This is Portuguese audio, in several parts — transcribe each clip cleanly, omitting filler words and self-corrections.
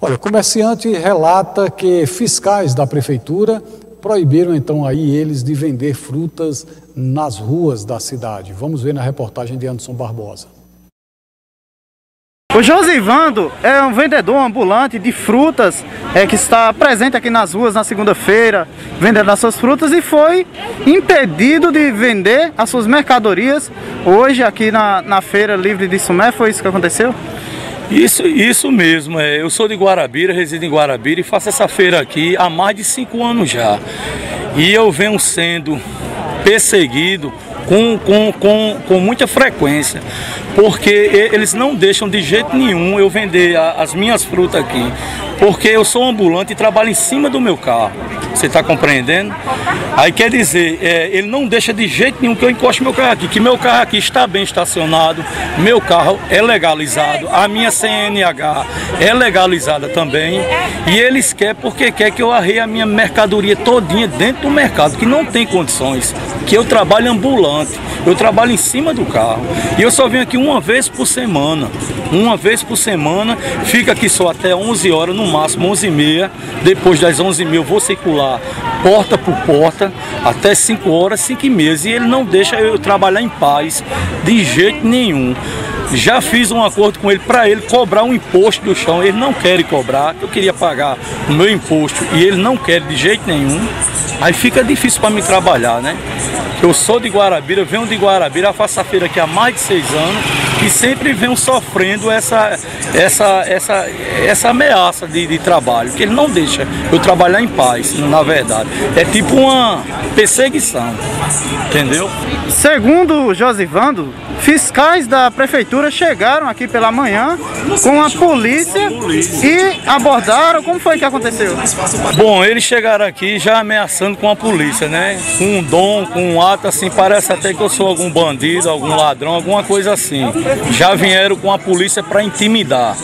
Olha, o comerciante relata que fiscais da prefeitura proibiram então aí eles de vender frutas nas ruas da cidade. Vamos ver na reportagem de Anderson Barbosa. O Josivando é um vendedor ambulante de frutas que está presente aqui nas ruas na segunda-feira, vendendo as suas frutas, e foi impedido de vender as suas mercadorias hoje aqui na Feira Livre de Sumé. Foi isso que aconteceu? Isso mesmo, eu sou de Guarabira, resido em Guarabira e faço essa feira aqui há mais de 5 anos já. E eu venho sendo perseguido com muita frequência, porque eles não deixam de jeito nenhum eu vender as minhas frutas aqui, porque eu sou ambulante e trabalho em cima do meu carro. Você está compreendendo? Aí quer dizer, ele não deixa de jeito nenhum que eu encoste meu carro aqui, que meu carro aqui está bem estacionado, meu carro é legalizado, a minha CNH é legalizada também, e eles querem porque quer que eu arreie a minha mercadoria todinha dentro do mercado, que não tem condições, que eu trabalho ambulante, eu trabalho em cima do carro, e eu só venho aqui uma vez por semana, fica aqui só até 11 horas, no máximo 11h30, depois das 11h30 eu vou circular porta por porta até 5 horas, 5h30, e ele não deixa eu trabalhar em paz de jeito nenhum. Já fiz um acordo com ele para ele cobrar um imposto do chão, ele não quer cobrar, eu queria pagar o meu imposto e ele não quer de jeito nenhum. Aí fica difícil para mim trabalhar, né? Eu sou de Guarabira, venho de Guarabira, faço a feira aqui há mais de 6 anos e sempre venho sofrendo essa ameaça de trabalho, que ele não deixa eu trabalhar em paz, na verdade. É tipo uma perseguição, entendeu? Segundo o Josivando, fiscais da prefeitura chegaram aqui pela manhã com a polícia e abordaram. Como foi que aconteceu? Bom, eles chegaram aqui já ameaçando com a polícia, né? Com um dom, com um ato assim, parece até que eu sou algum bandido, algum ladrão, alguma coisa assim. Já vieram com a polícia para intimidar.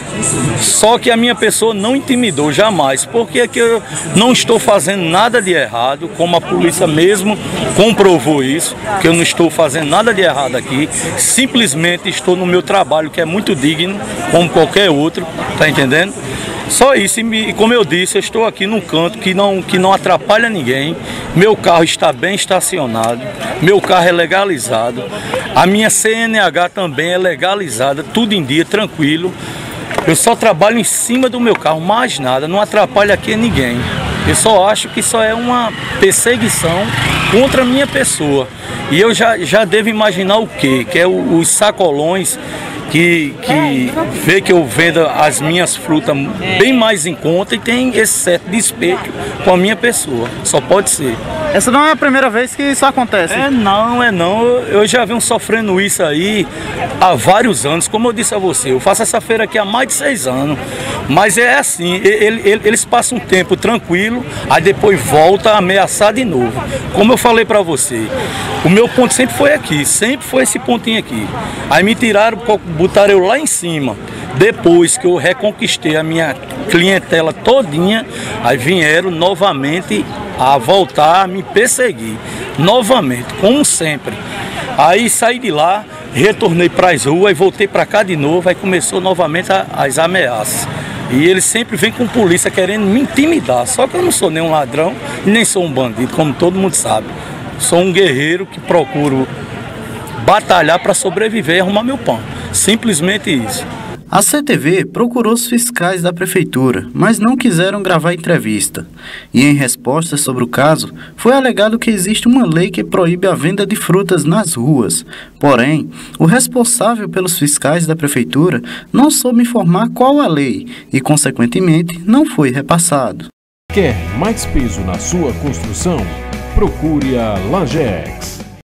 Só que a minha pessoa não intimidou jamais, porque aqui eu não estou fazendo nada de errado, como a polícia mesmo comprovou isso, que eu não estou fazendo nada de errado aqui. Simplesmente estou no meu trabalho, que é muito digno, como qualquer outro, tá entendendo? Só isso, e como eu disse, eu estou aqui num canto que não atrapalha ninguém, meu carro está bem estacionado, meu carro é legalizado, a minha CNH também é legalizada, tudo em dia, tranquilo. Eu só trabalho em cima do meu carro, mais nada, não atrapalha aqui ninguém. Eu só acho que isso é uma perseguição contra a minha pessoa. E eu já devo imaginar o quê? Que é os sacolões que vê que eu vendo as minhas frutas bem mais em conta e tem esse certo despeito com a minha pessoa. Só pode ser. Essa não é a primeira vez que isso acontece? Não. Eu já venho sofrendo isso aí há vários anos. Como eu disse a você, eu faço essa feira aqui há mais de 6 anos. Mas é assim, eles passam um tempo tranquilo, aí depois volta a ameaçar de novo. Como eu falei pra você, o meu ponto sempre foi aqui, sempre foi esse pontinho aqui. Aí me tiraram, botaram eu lá em cima. Depois que eu reconquistei a minha clientela todinha, aí vieram novamente a voltar a me perseguir. Novamente, como sempre. Aí saí de lá, retornei para as ruas e voltei para cá de novo, aí começou novamente as ameaças. E eles sempre vêm com polícia querendo me intimidar. Só que eu não sou nem um ladrão e nem sou um bandido, como todo mundo sabe. Sou um guerreiro que procuro batalhar para sobreviver e arrumar meu pão. Simplesmente isso. A CTV procurou os fiscais da prefeitura, mas não quiseram gravar entrevista. E em resposta sobre o caso, foi alegado que existe uma lei que proíbe a venda de frutas nas ruas. Porém, o responsável pelos fiscais da prefeitura não soube informar qual a lei e, consequentemente, não foi repassado. Quer mais peso na sua construção? Procure a Lajex.